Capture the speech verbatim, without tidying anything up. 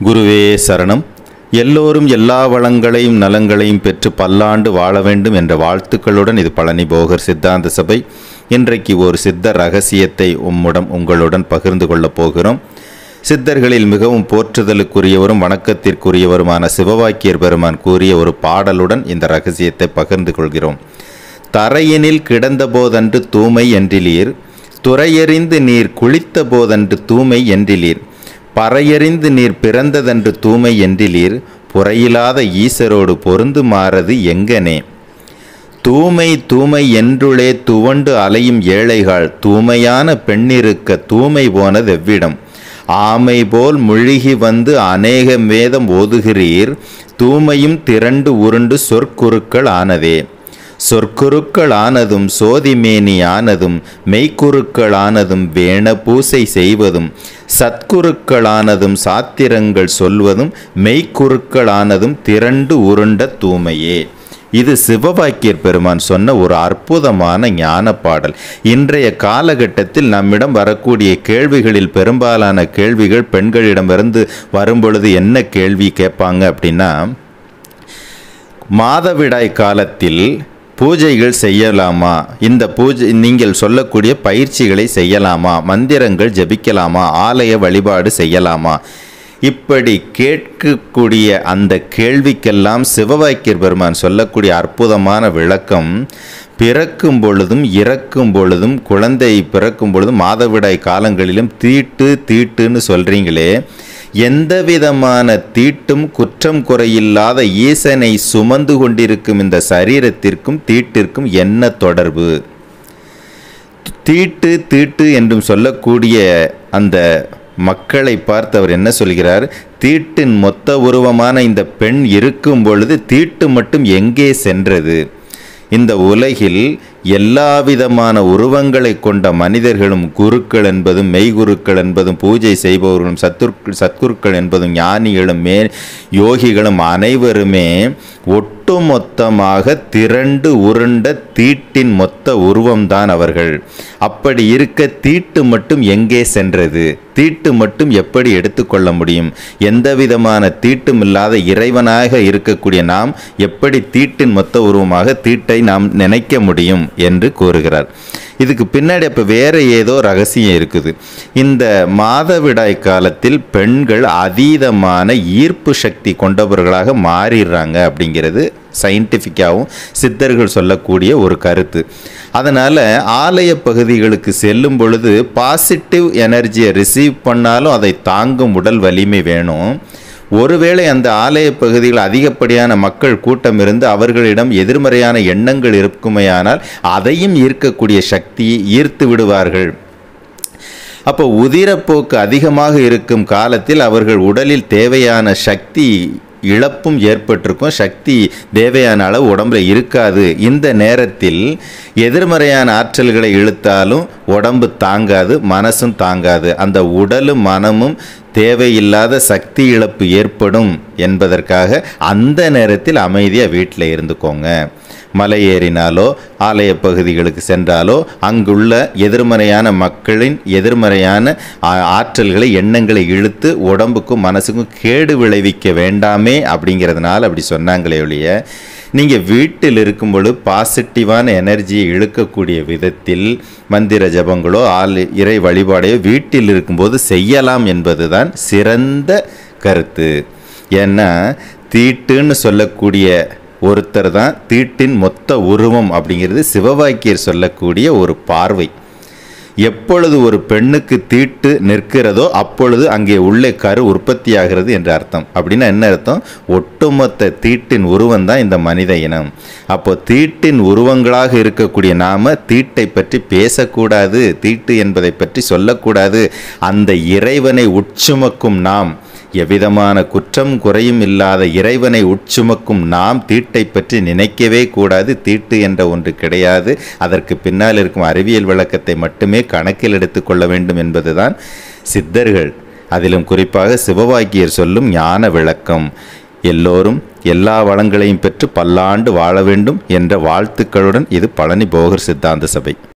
குருவே சரணம். எல்லோரும் எல்லா வளங்களையும் நலங்களையும் பெற்று பல்லாண்டு வாழ வேண்டும் என்ற வாழ்த்துக்களுடன் இது பழனி போகர் சித்தாந்த சபை. இன்றைக்கு ஒரு சித்த ரகசியத்தை உம்முடன் உங்களுடன் பகிர்ந்து கொள்ளப் போகிறோம். சித்தர்களில் மிகவும் போற்றுதலுக்குரியவரும் வணக்கத்திற்குரியவருமான சிவவாக்கியர் பெருமான் கூறிய ஒரு பாடலுடன் இந்த ரகசியத்தை பகிர்ந்து கொள்கிறோம். தரையினில் கிடந்த போதன்று தூய்மை என்றிலீர், துறையறிந்து நீர் குளித்த போதன்று தூய்மை என்றிலீர், பறையறிந்து நீர் பிறந்ததன்று தூய்மை என்றிலீர், புறையிலாத ஈசரோடு பொருந்து மாறது எங்கனே. தூய்மை தூய்மை என்றுளே துவண்டு அலையும் ஏழைகள், தூய்மையான பெண்ணிருக்க தூய்மை போனது எவ்விடம். ஆமை போல் முழுகி வந்து அநேக வேதம் ஓதுகிறீர், தூய்மையும் திரண்டு உருண்டு சொற்குருக்கள் ஆனதே. சொற்குருக்கள் ஆனதும் சோதிமேனி ஆனதும் மெய்க்குருக்கள் ஆனதும் வேண பூசை செய்வதும் சத்குருக்கள் ஆனதும் சாத்திரங்கள் சொல்வதும் மெய்க்குருக்கள் ஆனதும் திரண்டு உருண்ட தூய்மையே. இது சிவவாக்கியர் பெருமான் சொன்ன ஒரு அற்புதமான ஞான பாடல். இன்றைய காலகட்டத்தில் நம்மிடம் வரக்கூடிய கேள்விகளில் பெரும்பாலான கேள்விகள் பெண்களிடமிருந்து வரும்பொழுது என்ன கேள்வி கேட்பாங்க அப்படின்னா, மாதவிடாய் காலத்தில் பூஜைகள் செய்யலாமா, இந்த பூஜை நீங்கள் சொல்லக்கூடிய பயிற்சிகளை செய்யலாமா, மந்திரங்கள் ஜபிக்கலாமா, ஆலய வழிபாடு செய்யலாமா, இப்படி கேட்கக்கூடிய அந்த கேள்விக்கெல்லாம் சிவவாக்கியர் பெருமான் சொல்லக்கூடிய அற்புதமான விளக்கம், பிறக்கும் பொழுதும் இறக்கும் பொழுதும் குழந்தை பிறக்கும் பொழுதும் மாதவிடாய் காலங்களிலும் தீட்டு தீட்டுன்னு சொல்கிறீங்களே, எந்த விதமான தீட்டும் குற்றம் குறையில்லாத ஈசனை சுமந்து கொண்டிருக்கும் இந்த சரீரத்திற்கும் தீட்டிற்கும் என்ன தொடர்பு? தீட்டு தீட்டு என்றும் சொல்லக்கூடிய அந்த மக்களை பார்த்து அவர் என்ன சொல்கிறார்? தீட்டின் மொத்த உருவமான இந்த பெண் இருக்கும் பொழுது தீட்டு மட்டும் எங்கே சென்றது? இந்த உலகில் எல்லா விதமான உருவங்களை கொண்ட மனிதர்களும் குருக்கள் என்பதும் மெய்குருக்கள் என்பதும் பூஜை செய்பவர்களும் சத்துரு சத்குருக்கள் என்பதும் ஞானிகளும் மே யோகிகளும் அனைவருமே ஒட்டுமொத்தமாக திரண்டு உருண்ட தீட்டின் மொத்த உருவம்தான் அவர்கள். அப்படி இருக்க தீட்டு மட்டும் எங்கே சென்றது? தீட்டு மட்டும் எப்படி எடுத்துக்கொள்ள முடியும்? எந்த விதமான தீட்டும் இல்லாத இறைவனாக இருக்கக்கூடிய நாம் எப்படி தீட்டின் மொத்த உருவமாக தீட்டை நாம் நினைக்க முடியும் என்று கூறுகிறார். இதுக்கு பின்னாடி அப்போ வேற ஏதோ ரகசியம் இருக்குது. இந்த மாதவிடாய் காலத்தில் பெண்கள் அதீதமான ஈர்ப்பு சக்தி கொண்டவர்களாக மாறிடுறாங்க அப்படிங்கிறது சயின்டிஃபிக்காகவும் சித்தர்கள் சொல்லக்கூடிய ஒரு கருத்து. அதனால் ஆலய பகுதிகளுக்கு செல்லும் பொழுது பாசிட்டிவ் எனர்ஜியை ரிசீவ் பண்ணாலும் அதை தாங்கும் உடல் வலிமை வேணும். ஒருவேளை அந்த ஆலய பகுதியில் அதிகப்படியான மக்கள் கூட்டம் இருந்து அவர்களிடம் எதிர்மறையான எண்ணங்கள் இருக்குமையானால் அதையும் ஈர்க்கக்கூடிய சக்தியை ஈர்த்து விடுவார்கள். அப்போ உதிரப்போக்கு அதிகமாக இருக்கும் காலத்தில் அவர்கள் உடலில் தேவையான சக்தி இழப்பும் ஏற்பட்டிருக்கும், சக்தி தேவையான அளவு உடம்புல இருக்காது. இந்த நேரத்தில் எதிர்மறையான ஆற்றல்களை இழுத்தாலும் உடம்பு தாங்காது, மனசும் தாங்காது. அந்த உடலும் மனமும் தேவையில்லாத சக்தி இழப்பு ஏற்படும் என்பதற்காக அந்த நேரத்தில் அமைதியாக வீட்டில் இருந்துக்கோங்க. மலை ஏறினாலோ ஆலய பகுதிகளுக்கு சென்றாலோ அங்குள்ள எதிர்மறையான மக்களின் எதிர்மறையான ஆற்றல்களை எண்ணங்களை இழுத்து உடம்புக்கும் மனசுக்கும் கேடு விளைவிக்க வேண்டாமே அப்படிங்கிறதுனால அப்படி சொன்னாங்களே ஒழிய, நீங்கள் வீட்டில் இருக்கும்பொழுது பாசிட்டிவான எனர்ஜியை இழுக்கக்கூடிய விதத்தில் மந்திர ஜபங்களோ ஆள் இறை வழிபாடையோ வீட்டில் இருக்கும்போது செய்யலாம் என்பது தான் சிறந்த கருத்து. ஏன்னா தீட்டுன்னு சொல்லக்கூடிய ஒருத்தர் தான் தீட்டின் மொத்த உருவம் அப்படிங்கிறது சிவவாக்கியர் சொல்லக்கூடிய ஒரு பார்வை. எப்பொழுது ஒரு பெண்ணுக்கு தீட்டு நிற்கிறதோ அப்பொழுது அங்கே உள்ளே கரு உற்பத்தியாகிறது என்று அர்த்தம். அப்படின்னா என்ன அர்த்தம்? ஒட்டுமொத்த தீட்டின் உருவம் தான் இந்த மனித இனம். அப்போ தீட்டின் உருவங்களாக இருக்கக்கூடிய நாம தீட்டை பற்றி பேசக்கூடாது, தீட்டு என்பதை பற்றி சொல்லக்கூடாது. அந்த இறைவனை உட்சுமக்கும் நாம், எவ்விதமான குற்றம் குறையும் இல்லாத இறைவனை உட்சுமக்கும் நாம் தீட்டை பற்றி நினைக்கவே கூடாது. தீட்டு என்ற ஒன்று கிடையாது. அதற்கு பின்னால் இருக்கும் அறிவியல் விளக்கத்தை மட்டுமே கணக்கில் எடுத்துக்கொள்ள வேண்டும் என்பதுதான் சித்தர்கள், அதிலும் குறிப்பாக சிவவாக்கியர் சொல்லும் ஞான விளக்கம். எல்லோரும் எல்லா வளங்களையும் பெற்று பல்லாண்டு வாழ வேண்டும் என்ற வாழ்த்துக்களுடன் இது பழனி போகர் சித்தாந்த சபை.